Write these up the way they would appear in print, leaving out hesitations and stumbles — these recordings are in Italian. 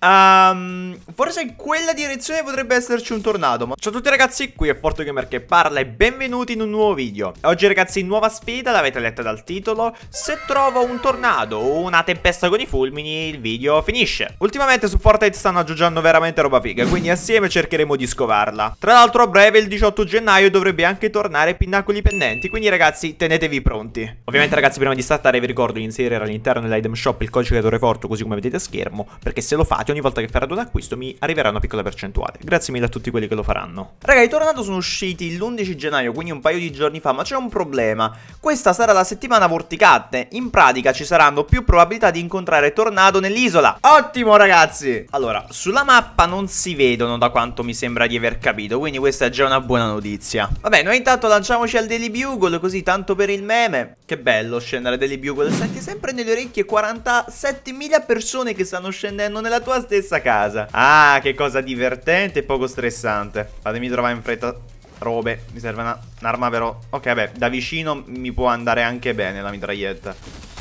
Forse in quella direzione potrebbe esserci un tornado. Ciao a tutti ragazzi, qui è ForteGamer che parla e benvenuti in un nuovo video. Oggi ragazzi, nuova sfida, l'avete letta dal titolo. Se trovo un tornado o una tempesta con i fulmini, il video finisce. Ultimamente su Fortnite stanno aggiungendo veramente roba figa, quindi assieme cercheremo di scovarla. Tra l'altro a breve, il 18 gennaio, dovrebbe anche tornare Pinnacoli Pendenti, quindi ragazzi tenetevi pronti. Ovviamente ragazzi, prima di startare vi ricordo di inserire all'interno dell'item shop il codice creatore Forte, così come vedete a schermo, perché se lo fate ogni volta che farete un acquisto mi arriverà una piccola percentuale. Grazie mille a tutti quelli che lo faranno. Raga, i tornado sono usciti l'11 gennaio, quindi un paio di giorni fa, ma c'è un problema. Questa sarà la settimana vorticate. In pratica ci saranno più probabilità di incontrare tornado nell'isola. Ottimo ragazzi! Allora, sulla mappa non si vedono da quanto mi sembra di aver capito, quindi questa è già una buona notizia. Vabbè, noi intanto lanciamoci al Daily Bugle, così tanto per il meme. Che bello scendere Daily Bugle, senti sempre nelle orecchie 47.000 persone che stanno scendendo nella tua stessa casa. Ah, che cosa divertente e poco stressante. Fatemi trovare in fretta robe. Mi serve un'arma però. Ok, vabbè, da vicino mi può andare anche bene la mitraglietta.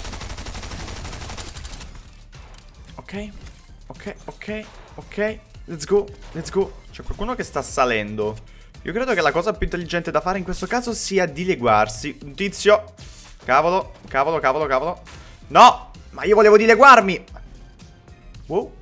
Ok, ok, ok, ok. Let's go, let's go. C'è qualcuno che sta salendo. Io credo che la cosa più intelligente da fare in questo caso sia dileguarsi. Un tizio. Cavolo, cavolo, cavolo, cavolo. No, ma io volevo dileguarmi. Wow.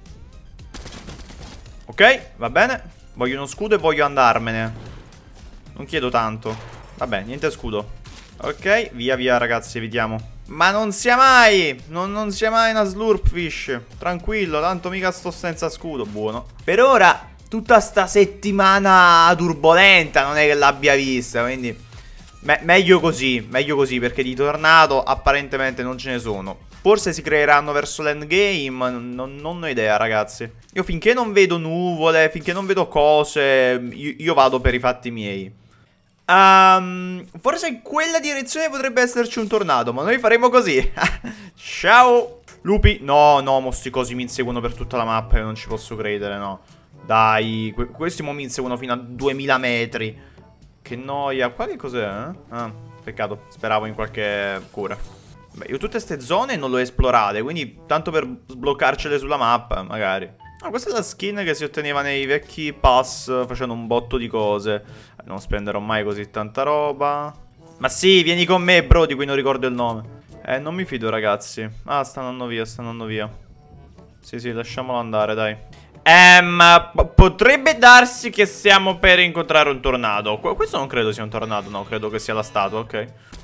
Ok, va bene. Voglio uno scudo e voglio andarmene. Non chiedo tanto. Vabbè, niente scudo. Ok, via via ragazzi, evitiamo. Ma non sia mai. Non sia mai una slurpfish. Tranquillo, tanto mica sto senza scudo. Buono. Per ora tutta sta settimana turbolenta non è che l'abbia vista, quindi meglio così perché di tornado apparentemente non ce ne sono. Forse si creeranno verso l'endgame, non ho idea ragazzi. Io finché non vedo nuvole, finché non vedo cose, io vado per i fatti miei. Forse in quella direzione potrebbe esserci un tornado, ma noi faremo così. Ciao lupi. No, no, mo sti cosi mi inseguono per tutta la mappa, io non ci posso credere, no. Dai, questi mo mi inseguono fino a 2000 metri. Che noia. Qua che cos'è? Ah, peccato, speravo in qualche cura. Beh, io tutte ste zone non le ho esplorate, quindi tanto per sbloccarcele sulla mappa, magari. Ah, questa è la skin che si otteneva nei vecchi pass facendo un botto di cose. Non spenderò mai così tanta roba. Ma sì, vieni con me, bro, di cui non ricordo il nome. Non mi fido, ragazzi. Ah, stanno andando via, stanno andando via. Sì, sì, lasciamolo andare, dai. Potrebbe darsi che stiamo per incontrare un tornado. Questo non credo sia un tornado, no, credo che sia la statua, ok.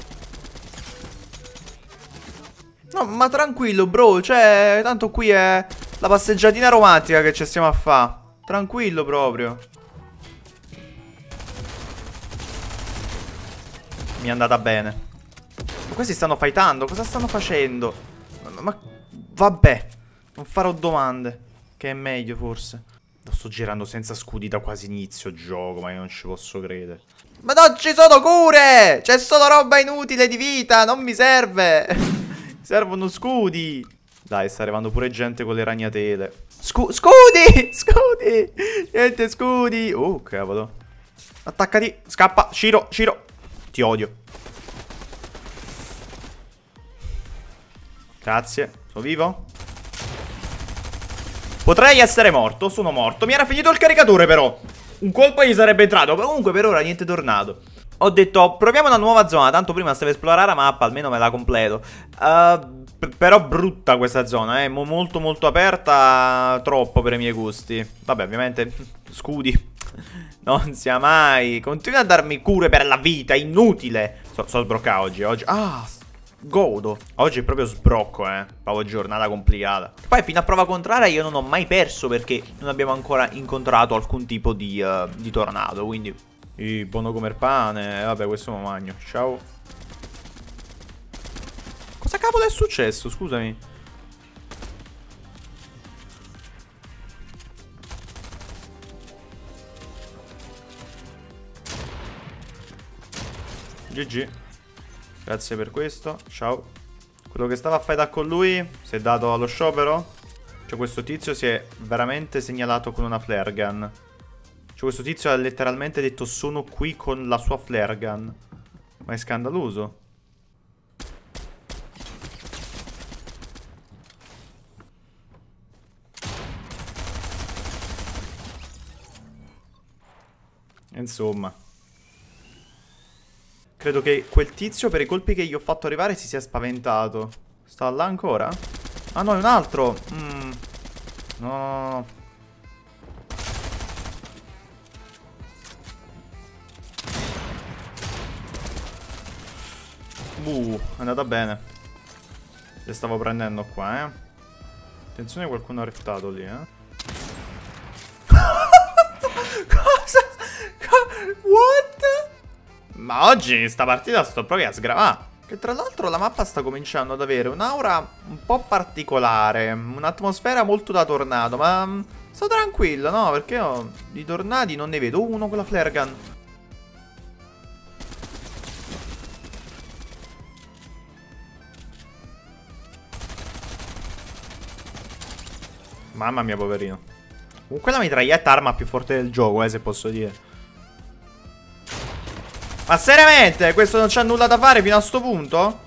No, ma tranquillo, bro, cioè, tanto qui è la passeggiatina romantica che ci stiamo a fare. Tranquillo proprio. Mi è andata bene. Ma questi stanno fightando, cosa stanno facendo? Ma vabbè, non farò domande, che è meglio forse. Lo sto girando senza scudi da quasi inizio gioco, ma io non ci posso credere. Ma non ci sono cure! C'è solo roba inutile di vita, non mi serve! Servono scudi. Dai, sta arrivando pure gente con le ragnatele. Scudi! Scudi! Niente scudi. Oh, cavolo. Attaccati. Scappa. Ciro, Ciro. Ti odio. Grazie. Sono vivo? Potrei essere morto. Sono morto. Mi era finito il caricatore però. Un colpo gli sarebbe entrato. Comunque per ora niente tornado. Ho detto, proviamo una nuova zona. Tanto prima stavo esplorare la mappa, almeno me la completo. Però brutta questa zona, molto molto aperta. Troppo per i miei gusti. Vabbè, ovviamente, scudi. Non sia mai. Continua a darmi cure per la vita, inutile. So sbroccare oggi. Ah, godo. Oggi è proprio sbrocco, proprio giornata complicata. Poi fino a prova contraria io non ho mai perso, perché non abbiamo ancora incontrato alcun tipo di tornado, quindi buono come il pane. Vabbè, questo me lo mangio. Ciao. Cosa cavolo è successo? Scusami. GG. Grazie per questo. Ciao. Quello che stava a fightare con lui si è dato allo sciopero. Cioè questo tizio si è veramente segnalato con una flare gun. Cioè questo tizio ha letteralmente detto sono qui con la sua flare gun. Ma è scandaloso. Insomma. Credo che quel tizio per i colpi che gli ho fatto arrivare si sia spaventato. Sta là ancora? Ah no, è un altro. No. È andata bene. Le stavo prendendo qua, Attenzione, qualcuno ha rettato lì, Cosa? What? Ma oggi sta partita sto proprio a sgravare. Che tra l'altro la mappa sta cominciando ad avere un'aura un po' particolare. Un'atmosfera molto da tornado. Ma sto tranquillo, no? Perché io di tornadi non ne vedo uno con la flare gun. Mamma mia, poverino. Comunque la mitraglietta è arma più forte del gioco, se posso dire. Ma seriamente? Questo non c'ha nulla da fare fino a sto punto?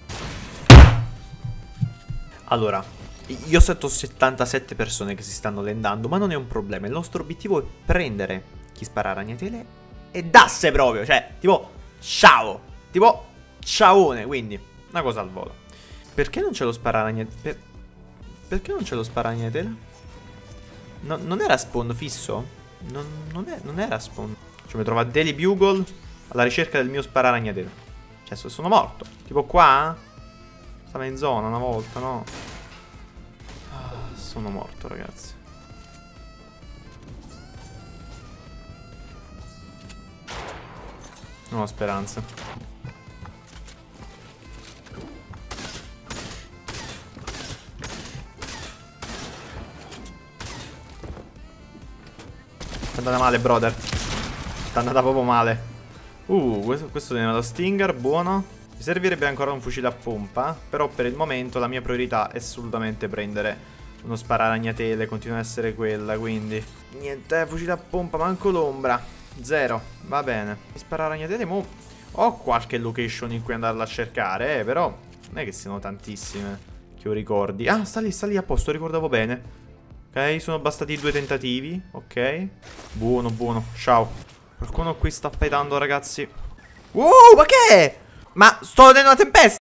Allora, io sento 77 persone che si stanno lendando, ma non è un problema. Il nostro obiettivo è prendere chi spara ragnatele e dasse proprio. Cioè, tipo, ciao. Tipo, ciaone, quindi, una cosa al volo. Perché non ce lo spara ragnatele? Perché non ce lo spara ragnatele? Non era spawn fisso? Non era spawn. Cioè, mi trovo a Daily Bugle alla ricerca del mio spararagnatele. Cioè, sono morto. Tipo qua? Stava in zona una volta, no? Sono morto, ragazzi. Non ho speranza. È andata male, brother. È andata proprio male. Questo è lo Stinger, buono. Mi servirebbe ancora un fucile a pompa. Però per il momento la mia priorità è assolutamente prendere uno spararagnatele. Continua a essere quella, quindi niente, fucile a pompa, manco l'ombra. Zero, va bene. Spararagnatele, mo ho qualche location in cui andarla a cercare, però non è che siano tantissime che io ricordi. Ah, sta lì a posto, ricordavo bene. Ok, sono bastati 2 tentativi. Ok. Buono, buono. Ciao. Qualcuno qui sta fightando, ragazzi. Wow, ma che è? Ma sto vedendo una tempesta.